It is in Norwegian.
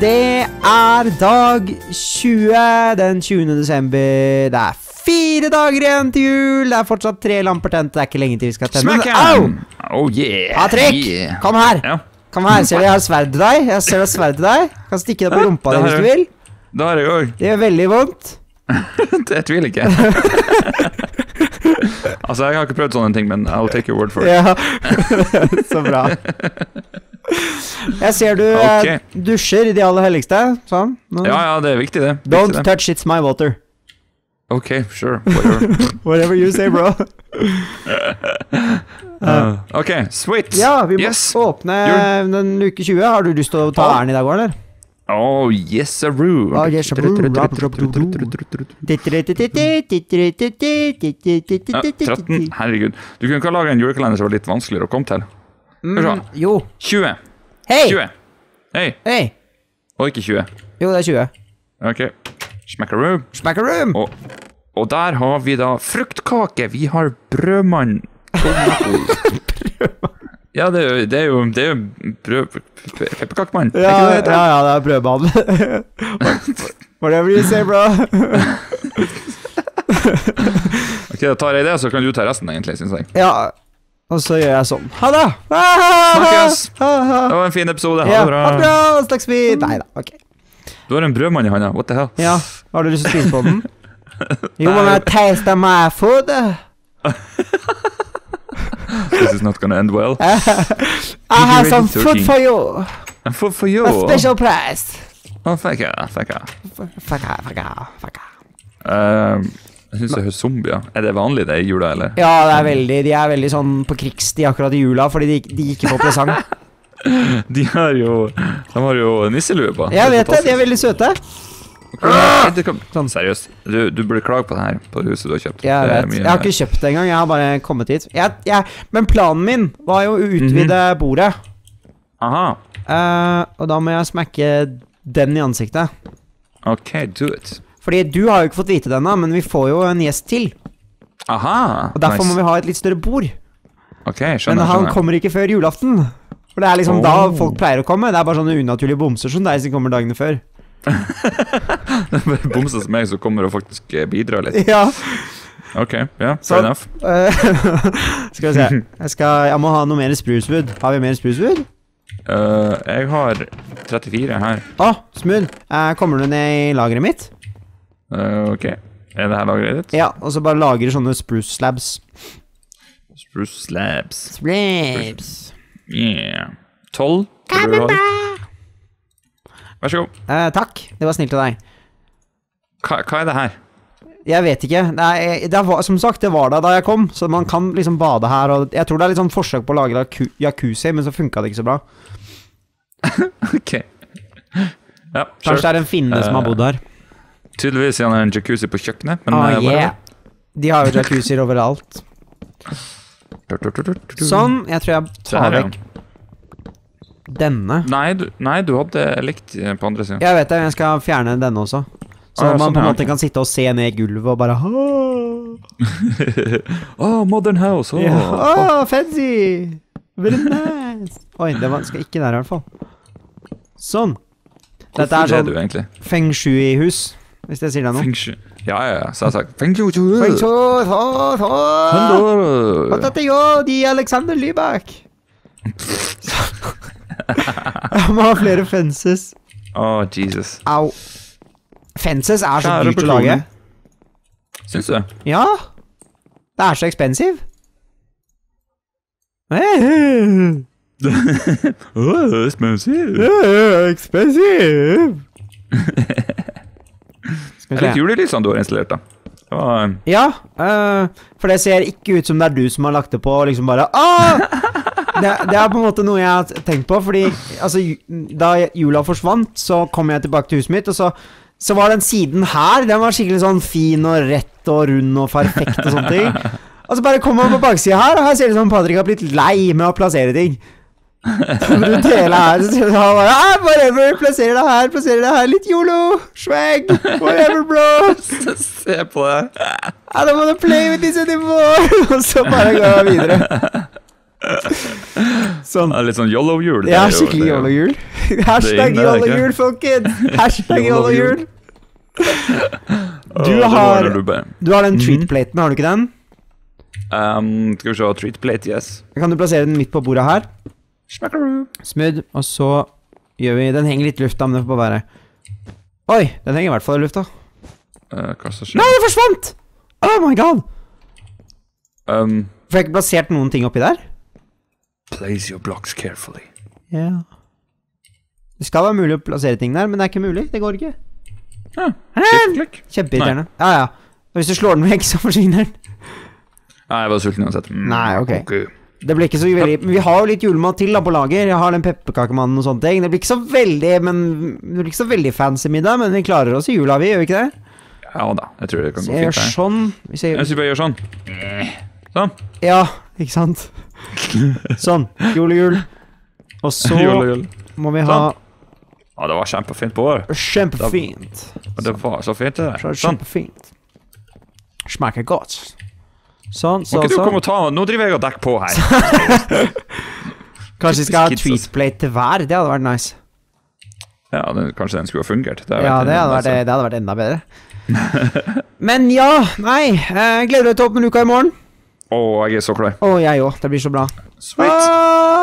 Det dag 20, den 20. desember. Det 4 dager igjen til jul. Det fortsatt 3 lamper tent. Det ikke lenge til vi skal tenne. Smacken! Oh yeah! Patrick, yeah. kom her. Ja. Kom her, ser du jeg har sverd til deg? Jeg ser du har sverd til deg. Kan stikke deg på rumpa di hvis du vil. Det har jeg også. Det gjør veldig vondt. Det tviler ikke. Altså, jeg har ikke prøvd sånne ting, men I'll take your word for it. Ja, så bra. Jeg ser du dusjer i de aller helligste. Sånn. Ja, det viktig det. Don't touch, it's my water. Ok, sure, whatever. Whatever you say, bro. Ok, sweet. Ja, vi må åpne den uke 20. Har du lyst til å ta æren i dag, eller? Oh, yes, sirroo. Oh, yes, sirroo. 13, herregud. Du kunne ikke lage en julekalender som var litt vanskeligere å komme til. Jo. 20. Hei! 20. Hei. Hei. Og ikke 20. Jo, det 20. Ok. Smackaroom. Smackaroom. Og der har vi da fruktkake. Vi har brødmann. Ja, det er jo pepperkakemann. Ja, det er brødmann. Whatever you say, bro. Ok, da tar jeg det, så kan du ta resten egentlig, synes jeg. Ja, og så gjør jeg sånn. Ha det! Snakkes! Det var en fin episode. Ha det bra. Ha det bra, snakkes vi. Neida, ok. Du har en brødmann i hånda, what the hell? Ja, har du lyst til å spise på den? You wanna taste my food? This is not gonna end well. I have some food for you. Food for you? A special price. Oh, fuck yeah. Jeg synes jeg hører zombier. Er det vanlig det i jula, eller? Ja, de er veldig sånn på krigstid akkurat i jula, fordi de ikke får presang. De har jo nisselue på. Jeg vet det, de er veldig søte. Sånn seriøst, du burde klage på det her, på huset du har kjøpt. Jeg vet, jeg har ikke kjøpt det engang, jeg har bare kommet hit. Men planen min var jo å utvide bordet. Aha. Og da må jeg smekke den i ansiktet. Ok, do it. Fordi du har jo ikke fått vite denne, men vi får jo en gjest til. Aha, og derfor må vi ha et litt større bord. Ok, skjønner. Men han kommer ikke før julaften. For det er liksom da folk pleier å komme. Det er bare sånne unaturlige bomser som deg som kommer dagene før. Det er bare bomser som meg som kommer og faktisk bidrar litt. Ja. Ok, ja, fair enough. Skal vi se. Jeg må ha noe mer spruswood. Har vi mer spruswood? Jeg har 34 her. Smooth. Kommer du ned i lageret mitt? Ok. Er det her lageret ditt? Ja, og så bare lager sånne spruce slabs. Spruce slabs. Slabs. Yeah. 12. Vær så god. Takk, det var snilt av deg. Hva er det her? Jeg vet ikke. Som sagt, det var da jeg kom, så man kan liksom bade her. Og jeg tror det er litt sånn forsøk på å lage jacuzzi, men så funket det ikke så bra. Ok. Ja, kanskje det er en finne som har bodd her. Tydeligvis er det en jacuzzi på kjøkkenet. De har jo jacuzzier overalt. Sånn, jeg tror jeg tar vekk denne. Nei, du hadde likt på andre siden. Jeg vet det, jeg skal fjerne denne også. Så man på en måte kan sitte og se ned i gulvet og bare modern house. Fancy. Very nice. Oi, det skal ikke der i hvert fall. Sånn. Dette er sånn du egentlig? Feng Shui-hus, hvis jeg sier det nå. Feng Shui. Ja, så har jeg sagt Feng Shui. Feng Shui. Hva dette gjør de Alexander Lybak? Jeg må ha flere fences. Jesus. Au. Fences er så dyrt å lage. Syns du? Ja. Det er så expensive. Expensive. Expensive. Det er litt julelysene du har installert da. Ja, for det ser ikke ut som det er du som har lagt det på, liksom bare det er på en måte noe jeg har tenkt på, fordi altså, da jula forsvant, så kom jeg tilbake til huset mitt, og så var den siden her, den var skikkelig sånn fin og rett og rund og perfekt og sånne ting. Og så bare kommer man på baksiden her, og her ser det som Patrick har blitt lei med å plassere ting. Så rundt hele her, så sier han bare whatever, plasserer det her, litt YOLO, swag, whatever bro. Se på det. I don't wanna play with this anymore. Og så bare går jeg videre. Sånn. Det er litt sånn YOLO-jul. Ja, skikkelig YOLO-jul. Hashtag det er ikke. YOLO-jul, folkens. Hashtag YOLO-jul. YOLO-jul. Det var når Du har den treat-platen, har du ikke den? Skal vi se, treat plate, yes. Kan du plassere den midt på bordet her? Smackaroo. Smooth, og så gjør vi... Den henger litt i lufta, men det får bare være. Oi, den henger i hvert fall i lufta. Hva som skjer? Nei, det forsvant! Oh my god! Um, Får jeg ikke plassert noen ting oppi der? place your blocks carefully. Ja. Det skal være mulig å plassere ting der, men det er ikke mulig. Det går ikke. Ja, shift-klikk. Kjempeirriterende. Ja, ja. Og hvis du slår den vekk, så forsvinner den. Nei, jeg var sulten uansett. Nei, ok. Det blir ikke så veldig... Men vi har jo litt julemat til da på lager. Jeg har den pepperkakemannen og sånne ting. Det blir ikke så veldig, det blir ikke så veldig fancy middag, men vi klarer oss i jula, vi, gjør vi ikke det? Ja da, jeg tror det kan gå Så jeg gjør fint her. sånn. Hvis jeg... Jeg synes bare gjør sånn. Sånn. Ja, ikke sant? Sånn. Jul. Og så Jul. må vi ha... Ja, det var kjempefint på år. Kjempefint. Det var så fint det der. Så Sånn. kjempefint. Smaker godt. Sånn, Må ikke du komme og ta... Nå driver jeg og dekker på her. Kanskje vi skal ha Kids, tweetplate til hver. Det hadde vært nice. Ja, kanskje den skulle ha fungert. Ja, det hadde vært enda bedre. Men ja, nei. Gleder du deg til å åpne luka i morgen? Jeg er så klar. Jeg også. Det blir så bra. Sweet.